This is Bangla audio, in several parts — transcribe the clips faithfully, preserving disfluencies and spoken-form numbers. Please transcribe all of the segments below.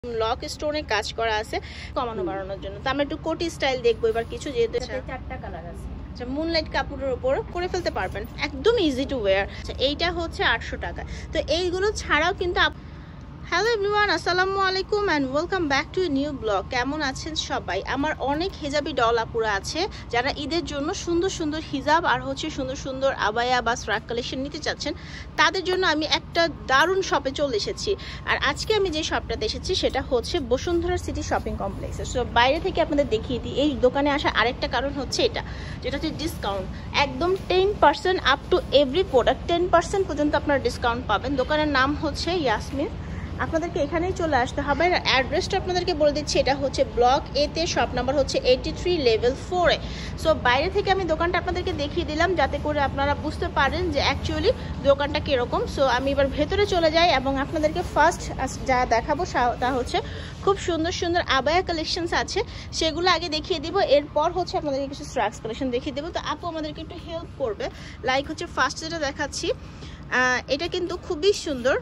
লক স্টোনে কাজ করা আছে কমানো বাড়ানোর জন্য। তো আমরা একটু কোটি স্টাইল দেখবো এবার কিছু, যেহেতু চারটা কালার আছে। আচ্ছা, মুনলাইট কাপড়ের উপর করে ফেলতে পারবেন, একদম ইজি টু ওয়্যার। আচ্ছা, এইটা হচ্ছে আটশো টাকা। তো এইগুলো ছাড়াও কিন্তু হ্যালো এভরিওয়ান, আসসালামু আলাইকুম and welcome back to new blog. কেমন আছেন সবাই? আমার অনেক হিজাবি ডল আপুরা আছে যারা ঈদের জন্য সুন্দর সুন্দর হিজাব আর হচ্ছে সুন্দর সুন্দর আবায়া বা স্ট্রাক কালেকশন নিতে চাচ্ছেন। তাদের জন্য আমি একটা দারুণ শপে চলে এসেছি। আর আজকে আমি যে শপটাতে এসেছি সেটা হচ্ছে বসুন্ধরা সিটি শপিং কমপ্লেক্সে। সো বাইরে থেকে আপনাদের দেখিয়ে দিই, এই দোকানে আসার আরেকটা কারণ হচ্ছে এটা, যেটা হচ্ছে ডিসকাউন্ট। একদম ten percent up to every product ten percent পর্যন্ত আপনারা ডিসকাউন্ট পাবেন। দোকানের নাম হচ্ছে ইয়াসমিন। আপনাদেরকে এখানেই চলে আসতে হবে। আর অ্যাড্রেসটা আপনাদেরকে বলে দিচ্ছি, এটা হচ্ছে ব্লক এতে, শপ নাম্বার হচ্ছে এইটি থ্রি লেভেল ফোরে। সো বাইরে থেকে আমি দোকানটা আপনাদেরকে দেখিয়ে দিলাম যাতে করে আপনারা বুঝতে পারেন যে অ্যাকচুয়ালি দোকানটা কীরকম। সো আমি এবার ভেতরে চলে যাই এবং আপনাদেরকে ফার্স্ট যা দেখাবো তা হচ্ছে খুব সুন্দর সুন্দর আবায়া কালেকশনস আছে, সেগুলো আগে দেখিয়ে দিব। এরপর হচ্ছে আপনাদেরকে কিছু স্ট্রাক্স কালেকশন দেখিয়ে দেবো। তো আপু আমাদেরকে একটু হেল্প করবে। লাইক হচ্ছে ফার্স্ট যেটা দেখাচ্ছি, এটা কিন্তু খুবই সুন্দর।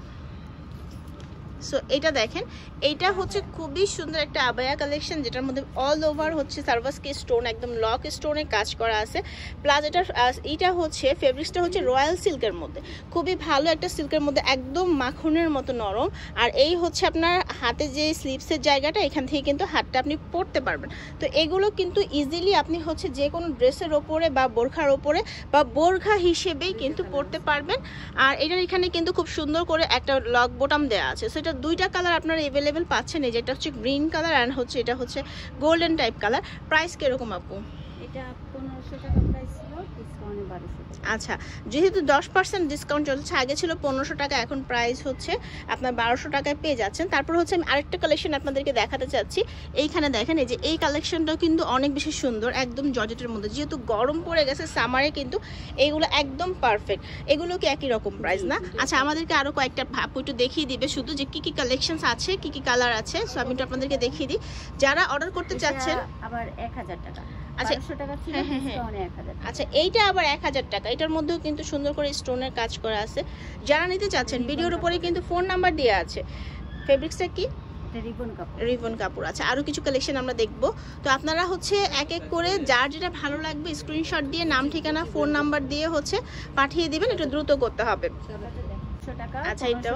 সো এটা দেখেন, এইটা হচ্ছে খুবই সুন্দর একটা আবায়া কালেকশন, যেটার মধ্যে অল ওভার হচ্ছে সার্ভাসকে স্টোন, একদম লক স্টোনে কাজ করা আছে। প্লাস এটার এইটা হচ্ছে ফেব্রিক্সটা হচ্ছে রয়্যাল সিল্কের মধ্যে, খুবই ভালো একটা সিল্কের মধ্যে, একদম মাখনের মতো নরম। আর এই হচ্ছে আপনার হাতে যে স্লিভসের জায়গাটা, এখান থেকে কিন্তু হাতটা আপনি পরতে পারবেন। তো এগুলো কিন্তু ইজিলি আপনি হচ্ছে যে কোনো ড্রেসের ওপরে বা বোরখার ওপরে বা বোরখা হিসেবেই কিন্তু পরতে পারবেন। আর এটার এখানে কিন্তু খুব সুন্দর করে একটা লক বোটাম দেওয়া আছে। সেটা দুইটা কালার আপনারা এভেলেবেল পাচ্ছেন, এই যেটা হচ্ছে গ্রিন কালার অ্যান্ড হচ্ছে এটা হচ্ছে গোল্ডেন টাইপ কালার। প্রাইস কিরকম আপু? এটা পনেরোশো টাকা প্রাইস ছিল, ডিসকাউন্টে বারোশো টাকা। আচ্ছা, যেহেতু দশ পার্সেন্ট ডিসকাউন্ট চলছে, আগে ছিল পনেরোশো টাকা, এখন প্রাইস হচ্ছে আপনার বারোশো টাকায় পেয়ে যাচ্ছেন। তারপর হচ্ছে আমি আরেকটা কালেকশন আপনাদেরকে দেখাতে চাচ্ছি। এইখানে দেখেন, এই যে এই কালেকশনটাও কিন্তু অনেক বেশি সুন্দর, একদম জর্জেটের মধ্যে। যেহেতু গরম পড়ে গেছে সামারে, কিন্তু এইগুলো একদম পারফেক্ট। এগুলো কি একই রকম প্রাইস না? আচ্ছা, আমাদেরকে আরও কয়েকটা আপু একটু দেখিয়ে দিবে শুধু যে কি কি কালেকশনস আছে, কি কি কালার আছে। সো আমি একটু আপনাদেরকে দেখিয়ে দিই। যারা অর্ডার করতে চাচ্ছেন আবার এক হাজার টাকা। আচ্ছা, টাকা ছিল, ডিসকাউন্টে এক হাজার। আচ্ছা, এইটা আবার এক হাজার টাকা। এটার মধ্যেও কিন্তু সুন্দর করে স্টোনের কাজ করা আছে। যারা নিতে চাচ্ছেন ভিডিওর উপরে কিন্তু ফোন নাম্বার দেওয়া আছে। ফেব্রিক্সটা কি? রিবন কাপড়। রিবন কাপড়। আচ্ছা, আরো কিছু কালেকশন আমরা দেখবো। তো আপনারা হচ্ছে এক এক করে যার যেটা ভালো লাগবে স্ক্রিনশট দিয়ে নাম ঠিকানা ফোন নাম্বার দিয়ে হচ্ছে পাঠিয়ে দিবেন। একটু দ্রুত করতে হবে। আচ্ছা, এটাও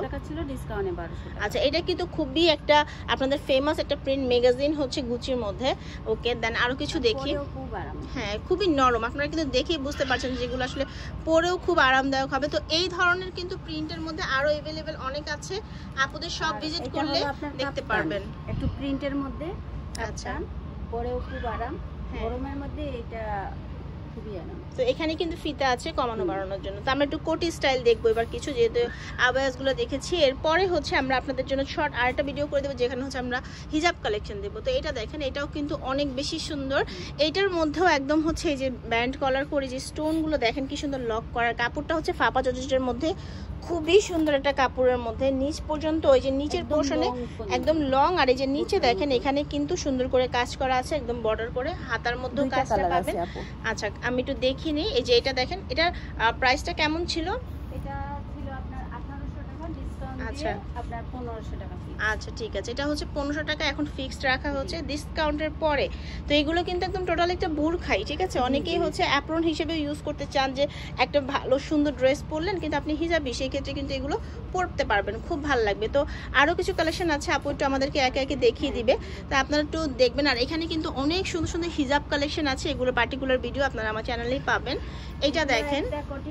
আচ্ছা, এটা কিন্তু খুবই একটা আপনাদের ফেমাস একটা প্রিন্ট ম্যাগাজিন হচ্ছে গুচির মধ্যে। ওকে, দেন আরো কিছু দেখি। হ্যাঁ, খুবই নরম, আপনারা কিন্তু দেখেই বুঝতে পারছেন যেগুলো আসলে পরেও খুব আরামদায়ক হবে। তো এই ধরনের কিন্তু প্রিন্টের মধ্যে আরো अवेलेबल অনেক আছে, আপনাদের সব ভিজিট করলে দেখতে পারবেন। একটু প্রিন্টের মধ্যে, আচ্ছা, পরেও খুব আরাম, গরমের মধ্যে এটা খুবই আরাম। তো এখানে কিন্তু ফিতা আছে কমানো বাড়ানোর জন্য। তো আমরা একটু কোটি স্টাইল দেখবো এবার কিছু, যেহেতু আবায়াসগুলো দেখেছি। এরপরে হচ্ছে আমরা আপনাদের জন্য শর্ট আরেকটা ভিডিও করে দেবো, যেখানে হচ্ছে আমরা হিজাব কালেকশন দেবো। তো এটা দেখেন, এটাও কিন্তু অনেক বেশি সুন্দর। এইটার মধ্যেও একদম হচ্ছে এই যে ব্যান্ড কলার করে যে স্টোনগুলো দেখেন কি সুন্দর লক করার। কাপড়টা হচ্ছে ফাপা জর্জেটের মধ্যে, খুবই সুন্দর একটা কাপড়ের মধ্যে, নিচ পর্যন্ত ওই যে নিচের পোর্শনে একদম লং। আর এই যে নিচে দেখেন, এখানে কিন্তু সুন্দর করে কাজ করা আছে, একদম বর্ডার করে, হাতার মধ্যেও কাজটা পাবেন। আচ্ছা, আমি একটু দেখিনি। এই যে এটা দেখেন, এটার প্রাইসটা কেমন ছিল? এটা ছিল আপনার আঠারোশো টাকা, ডিসকাউন্ট আচ্ছা দিয়ে আপনার পনেরোশো টাকা। আচ্ছা, ঠিক আছে, এটা হচ্ছে পনেরোশো টাকা এখন ফিক্সড রাখা হচ্ছে ডিসকাউন্টের পরে। তো এগুলো কিন্তু একদম টোটাল একটা বুরখাই, ঠিক আছে। অনেকেই হচ্ছে অ্যাপ্রন হিসেবে ইউজ করতে চান, যে একটা ভালো সুন্দর ড্রেস পরলেন কিন্তু আপনি হিজাবি, সেই ক্ষেত্রে কিন্তু এগুলো পরতে পারবেন, খুব ভালো লাগবে। তো আরও কিছু কালেকশন আছে, আপু একটু আমাদেরকে একে একে দেখিয়ে দিবে, তা আপনারা একটু দেখবেন। আর এখানে কিন্তু অনেক সুন্দর সুন্দর হিজাব কালেকশন আছে, এগুলো পার্টিকুলার ভিডিও আপনারা আমার চ্যানেলেই পাবেন। এইটা দেখেন,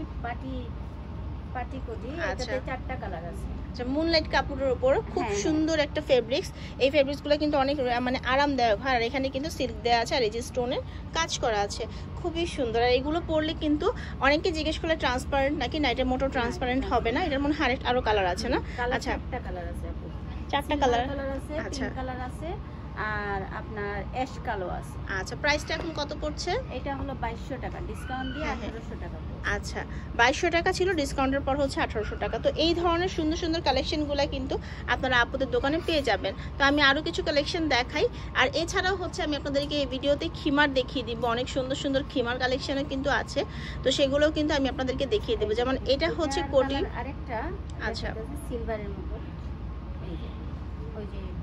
আচ্ছা, চারটা কালার আছে। আচ্ছা, মুনলাইট কাপড়ের উপর খুব সুন্দর একটা ফেব্রিক্স। এই ফেব্রিক্সগুলো কিন্তু অনেক মানে আরামদায়ক হয়। আর এখানে কিন্তু সিল্ক দেওয়া আছে, আর এই যে স্টোনের কাজ করা আছে, খুবই সুন্দর। আর এগুলো পরলে কিন্তু অনেকে জিজ্ঞেস করলে ট্রান্সপারেন্ট নাকি, না, এটা মোটো ট্রান্সপারেন্ট হবে না। এটার মনে হয় আরেকটা আরো কালার আছে না? আচ্ছা, চারটা কালার আছে, চারটা কালার আছে, আচ্ছা, কালার আছে, আর আপনার অ্যাশ কালো আছে। আচ্ছা, প্রাইসটা এখন কত পড়ছে? এটা হলো বাইশশো টাকা, ডিসকাউন্ট দিয়ে আঠারোশো টাকা। আচ্ছা, বাইশশো টাকা ছিল, ডিসকাউন্টের পর হচ্ছে আঠারোশো টাকা। তো এই ধরনের সুন্দর সুন্দর কালেকশনগুলো কিন্তু আপনারা আপুদের দোকানে পেয়ে যাবেন। তো আমি আরও কিছু কালেকশন দেখাই। আর এছাড়াও হচ্ছে আমি আপনাদেরকে এই ভিডিওতে খিমার দেখিয়ে দিব, অনেক সুন্দর সুন্দর খিমার কালেকশনও কিন্তু আছে। তো সেগুলোও কিন্তু আমি আপনাদেরকে দেখিয়ে দেবো। যেমন এটা হচ্ছে কোটি, আরেকটা, আচ্ছা, সিলভারের মতো, ওই যে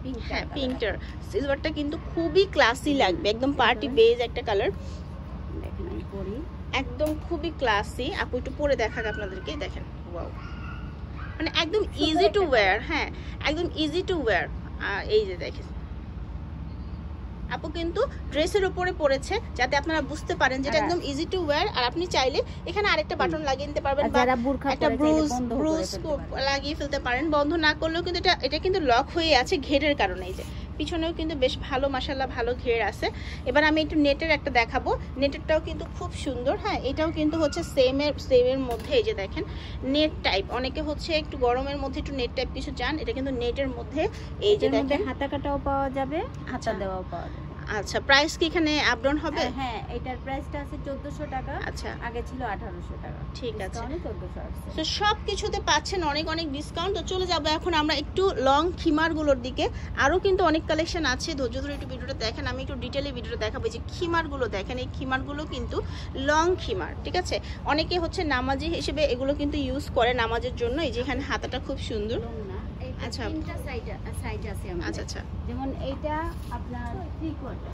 হ্যাঁ পিঙ্কটার সিলভারটা কিন্তু খুবই ক্লাসি লাগবে, একদম পার্টি বেজ একটা কালার। দেখেন আমি পরি, একদম খুবই ক্লাসি। আপু একটু পরে দেখাক আপনাদেরকে, দেখেন ওয়াও, মানে একদম ইজি টু ওয়্যার। হ্যাঁ একদম ইজি টু ওয়্যার। আর এই যে দেখেন আপু কিন্তু ড্রেসের উপরে পরেছে যাতে আপনারা বুঝতে পারেন যেটা একদম ইজি টু ওয়্যার। আর আপনি চাইলে এখানে আরেকটা বাটন লাগিয়ে নিতে পারবেন বা একটা ব্রুজ ব্রুজ লাগিয়ে ফেলতে পারেন। বন্ধ না করলেও কিন্তু এটা এটা কিন্তু লক হয়ে আছে ঘেরের কারণে। এই যে পিছনেও কিন্তু বেশ ভালো মাশাআল্লাহ ভালো ঘের আছে। এবার আমি একটু নেটের একটা দেখাবো, নেটেরটাও কিন্তু খুব সুন্দর। হ্যাঁ এটাও কিন্তু হচ্ছে সেমের সেমের মধ্যে। এই যে দেখেন নেট টাইপ, অনেকে হচ্ছে একটু গরমের মধ্যে একটু নেট টাইপ কিছু চান, এটা কিন্তু নেটের মধ্যে। এই যে দেখেন হাতা কাটাও পাওয়া যাবে, হাতা দেওয়াও পাওয়া যাবে। আচ্ছা প্রাইস কি এখানে আপ ডাউন হবে? হ্যাঁ এটার প্রাইসটা আছে চোদ্দোশো টাকা। আচ্ছা আগে ছিল আঠারোশো টাকা। ঠিক আছে চোদ্দোশো আছে। তো সব কিছুতে পাচ্ছেন অনেক অনেক ডিসকাউন্ট। তো চলে যাবো এখন আমরা একটু লং খিমারগুলোর দিকে। আরও কিন্তু অনেক কালেকশন আছে, ধৈর্য ধরে একটু ভিডিওটা দেখেন। আমি একটু ডিটেলে ভিডিওটা দেখাবো। যে খিমারগুলো দেখেন, এই খিমারগুলো কিন্তু লং খিমার, ঠিক আছে। অনেকে হচ্ছে নামাজি হিসেবে এগুলো কিন্তু ইউজ করে নামাজের জন্য। এই যে এখানে হাতাটা খুব সুন্দর। আচ্ছা তিনটা সাইজ সাইজ আছে আমাদের। আচ্ছা আচ্ছা যেমন এইটা আপনার থ্রি কোয়ার্টার।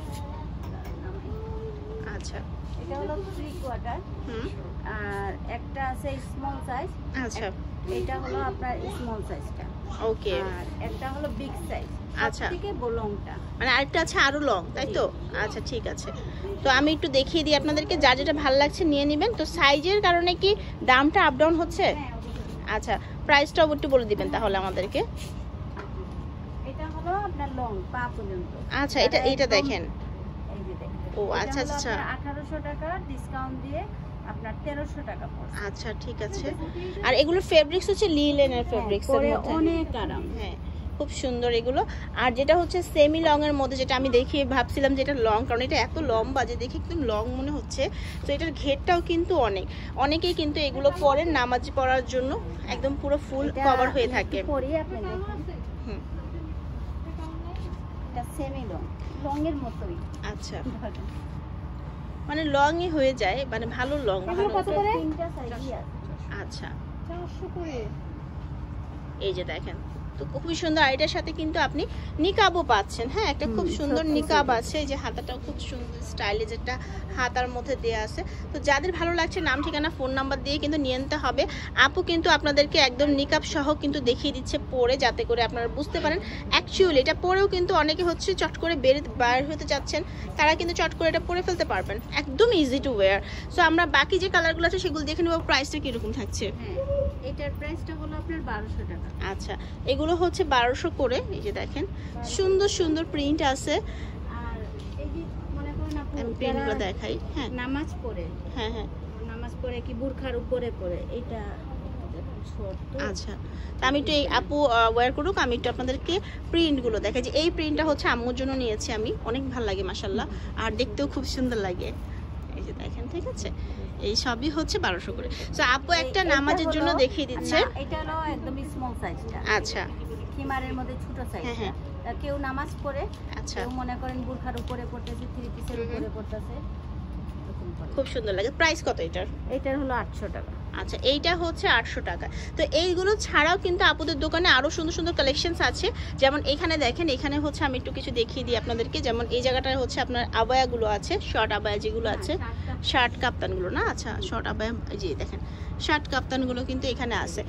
আচ্ছা এটা হলো থ্রি কোয়ার্টার। হুম আর একটা আছে স্মল সাইজ। আচ্ছা এটা হলো আপনার স্মল সাইজটা। ওকে আর একটা হলো বিগ সাইজ। আচ্ছা থেকে লংটা মানে আরেকটা আছে আরো লং, তাই তো? আচ্ছা ঠিক আছে। তো আমি একটু দেখিয়ে দিই আপনাদেরকে, যা যেটা ভালো লাগছে নিয়ে নেবেন। তো সাইজের কারণে কি দামটা আপ ডাউন হচ্ছে? আচ্ছা প্রাইসটাও একটু বলে দিবেন তাহলে আমাদেরকে। এটা হলো আপনার লং পা পর্যন্ত। আচ্ছা এটা এটা দেখেন। এই যে দেখেন। ও আচ্ছা আচ্ছা আঠারোশো টাকা ডিসকাউন্ট দিয়ে আপনার তেরোশো টাকা পড়ছে। আচ্ছা ঠিক আছে। আর এগুলো ফেব্রিক্স হচ্ছে লিলেনের ফেব্রিক্স এর মধ্যে, অনেক আরাম। হ্যাঁ খুব সুন্দর এগুলো। আর যেটা হচ্ছে সেমি লং এর মধ্যে, যেটা আমি দেখিয়ে ভাবছিলাম যেটা লং, কারণ এটা এত লম্বা যে দেখে একদম লং মনে হচ্ছে। তো এটার ঘেরটাও কিন্তু অনেক, অনেকেই কিন্তু এগুলো পরেন নামাজ পড়ার জন্য, একদম পুরো ফুল কভার হয়ে থাকে। পরি আপনি দেখুন। হুম এটা সেমি লং, লং এর মতোই। আচ্ছা মানে লংই হয়ে যায়, মানে ভালো লং। কত করে? তিনটা সাইজই আছে। আচ্ছা চারশো করে। এই যে দেখেন তো খুবই সুন্দর। আর এটার সাথে কিন্তু আপনি নিকাবও পাচ্ছেন। হ্যাঁ একটা খুব সুন্দর নিকাব আছে, এই যে হাতাটাও খুব সুন্দর স্টাইলে, যেটা হাতার মধ্যে দেয়া আছে। তো যাদের ভালো লাগছে নাম ঠিকানা ফোন নাম্বার দিয়ে কিন্তু নিয়ে নিতে হবে। আপু কিন্তু আপনাদেরকে একদম নিকাব সহ কিন্তু দেখিয়ে দিচ্ছে পরে, যাতে করে আপনারা বুঝতে পারেন অ্যাকচুয়ালি এটা পরেও কিন্তু অনেকে হচ্ছে চট করে বের বাইর হতে চাচ্ছেন, তারা কিন্তু চট করে এটা পরে ফেলতে পারবেন, একদম ইজি টু ওয়্যার। সো আমরা বাকি যে কালারগুলো আছে সেগুলো দেখে নেব প্রাইসটা কিরকম থাকছে। এটার প্রাইসটা হলো আপনার বারোশো টাকা। আচ্ছা এগুলো হচ্ছে বারোশো করে। এই যে দেখেন সুন্দর সুন্দর প্রিন্ট আছে। আর এই যে মনে করেন আপনি আমি প্রিন্টগুলো দেখাই। হ্যাঁ নামাজ পড়ে, হ্যাঁ হ্যাঁ নামাজ পড়ে কি বুরখার উপরে পড়ে, এটা আচ্ছা তা আমি একটু এই আপু ওয়্যার করুক, আমি একটু আপনাদেরকে প্রিন্টগুলো দেখাই। যে এই প্রিন্টটা হচ্ছে আম্মুর জন্য নিয়েছি আমি, অনেক ভালো লাগে মাশাআল্লাহ, আর দেখতেও খুব সুন্দর লাগে। এই যে দেখেন ঠিক আছে, এই সবই হচ্ছে বারোশো করে। তো আপু একটা নামাজের জন্য দেখিয়ে দিচ্ছে। এটা হলো একদম স্মল সাইজটা। আচ্ছা খিমারের মধ্যে ছোট সাইজ। হ্যাঁ হ্যাঁ কেউ নামাজ পড়ে, আচ্ছা কেউ মনে করেন বুরখার উপরে পড়তেছে, থ্রি পিসের উপরে পড়তেছে, খুব সুন্দর লাগে। প্রাইস কত এটার? এটার হলো আটশো টাকা। আচ্ছা এইটা হচ্ছে আটশো টাকা। তো এইগুলো ছাড়াও কিন্তু আপুদের দোকানে আরো সুন্দর সুন্দর কালেকশনস আছে। যেমন এখানে দেখেন, এখানে হচ্ছে আমি একটু কিছু দেখিয়ে দিই আপনাদেরকে। যেমন এই জায়গাটায় হচ্ছে আপনার আবায়াগুলো আছে, শর্ট আবায়া যেগুলো আছে, শার্ট কাপ্তানগুলো না, আচ্ছা শর্ট আবায়া, এই যে দেখেন শার্ট কাপ্তানগুলো কিন্তু এখানে আছে।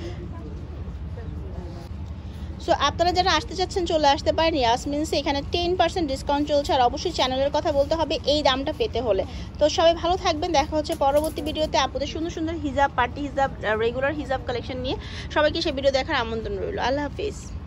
সো আপনারা যারা আসতে চাচ্ছেন চলে আসতে পারেন ইয়াসমিনসে, এখানে টেন পার্সেন্ট ডিসকাউন্ট চলছে। আর অবশ্যই চ্যানেলের কথা বলতে হবে এই দামটা পেতে হলে। তো সবাই ভালো থাকবেন, দেখা হচ্ছে পরবর্তী ভিডিওতে আপনাদের সুন্দর সুন্দর হিজাব, পার্টি হিজাব, রেগুলার হিজাব কালেকশন নিয়ে। সবাইকে সেই ভিডিও দেখার আমন্ত্রণ রইল। আল্লাহ হাফিজ।